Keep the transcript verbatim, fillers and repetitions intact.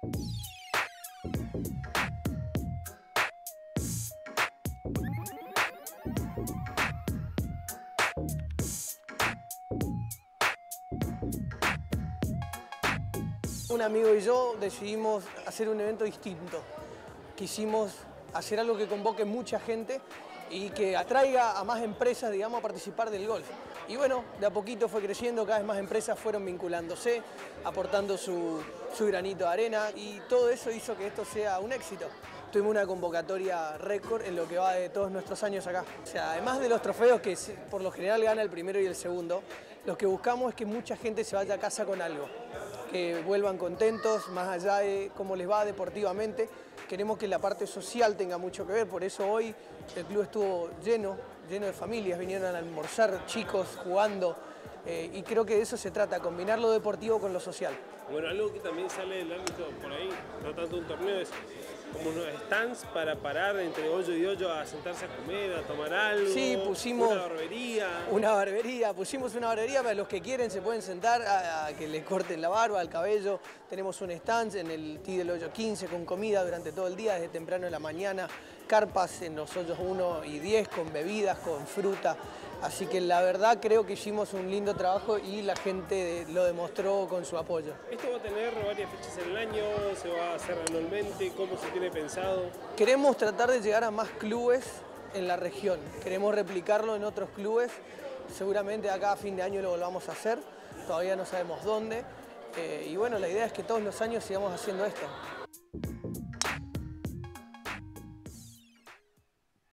Un amigo y yo decidimos hacer un evento distinto. Quisimos hacer algo que convoque mucha gente y que atraiga a más empresas, digamos, a participar del golf. Y bueno, de a poquito fue creciendo, cada vez más empresas fueron vinculándose, aportando su, su granito de arena y todo eso hizo que esto sea un éxito. Tuvimos una convocatoria récord en lo que va de todos nuestros años acá. O sea, además de los trofeos que por lo general gana el primero y el segundo, lo que buscamos es que mucha gente se vaya a casa con algo, que vuelvan contentos, más allá de cómo les va deportivamente. Queremos que la parte social tenga mucho que ver, por eso hoy el club estuvo lleno, lleno de familias, vinieron a almorzar chicos jugando eh, y creo que de eso se trata, combinar lo deportivo con lo social. Bueno, algo que también sale del ámbito por ahí, no tanto un torneo, es como unos stands para parar entre hoyo y hoyo a sentarse a comer, a tomar algo. Sí, pusimos una barbería. Una barbería, pusimos una barbería para los que quieren se pueden sentar a, a que les corten la barba, el cabello. Tenemos un stand en el Tee del hoyo quince con comida durante todo el día, desde temprano en la mañana, carpas en los hoyos uno y diez con bebidas, con fruta. Así que la verdad creo que hicimos un lindo trabajo y la gente lo demostró con su apoyo. ¿Esto va a tener varias fechas en el año? ¿Se va a hacer anualmente? ¿Cómo se tiene pensado? Queremos tratar de llegar a más clubes en la región. Queremos replicarlo en otros clubes. Seguramente acá a fin de año lo volvamos a hacer. Todavía no sabemos dónde. Eh, y bueno, la idea es que todos los años sigamos haciendo esto.